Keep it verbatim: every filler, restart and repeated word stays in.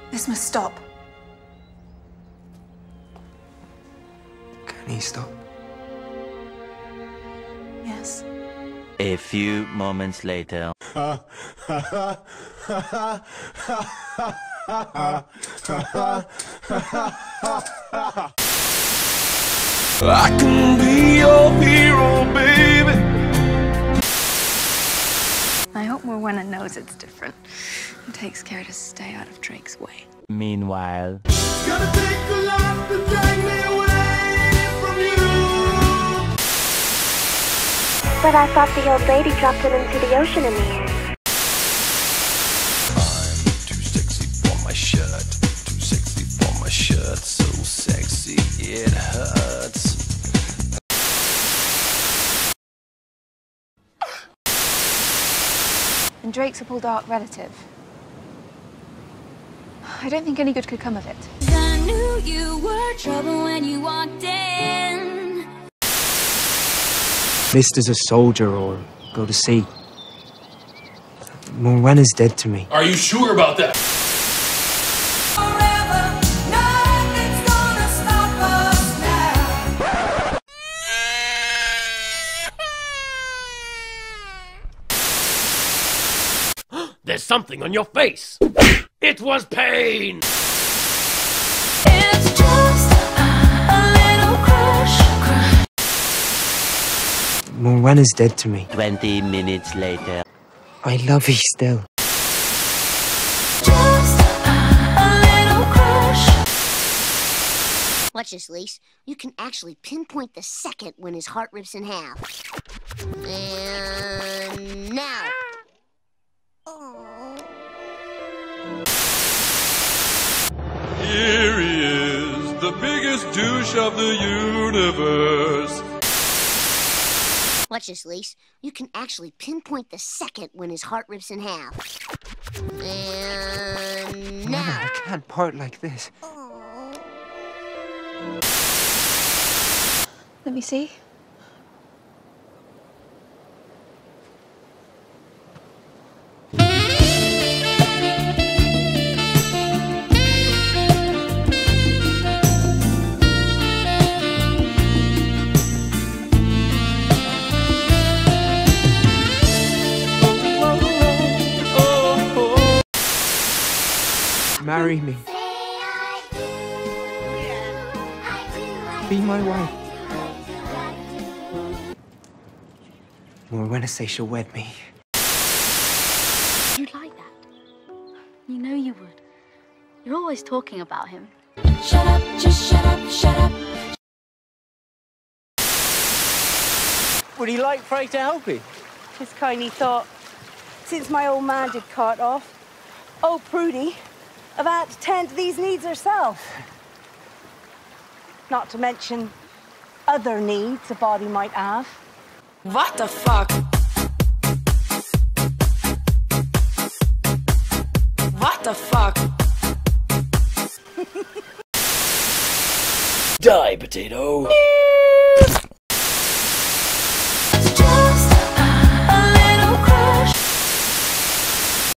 This must stop. Can he stop? Yes. A few moments later. I can be your hero, baby. I hope Morwenna knows it's different and takes care to stay out of Drake's way. Meanwhile. It's gonna take a lot to drag me away from you. But I thought the old lady dropped him into the ocean in the end. I'm too sexy for my shirt. Too sexy for my shirt. So sexy it hurts. And Drake's a full dark relative. I don't think any good could come of it. I knew you were trouble when you walked in. Missed as a soldier or go to sea. Morwenna's dead to me. Are you sure about that? Forever, nothing's gonna stop us now. There's something on your face. It was pain. It's just a little crush, crush. Morwenna's dead to me. Twenty minutes later. I love you still. Just a little crush. Watch this, Lise. You can actually pinpoint the second when his heart rips in half. And now. Here he is, the biggest douche of the universe. Watch this, Lise. You can actually pinpoint the second when his heart rips in half. And now. I can't part like this. Let me see. Marry me. Be my wife. Morwenna say she'll wed me. You'd like that. You know you would. You're always talking about him. Shut up, just shut up, shut up. Would he like Frey to help me? Just kindly thought, since my old man did cart off, oh Prudy, I've had to tend to these needs herself. Not to mention other needs a body might have. What the fuck? What the fuck? Die, potato.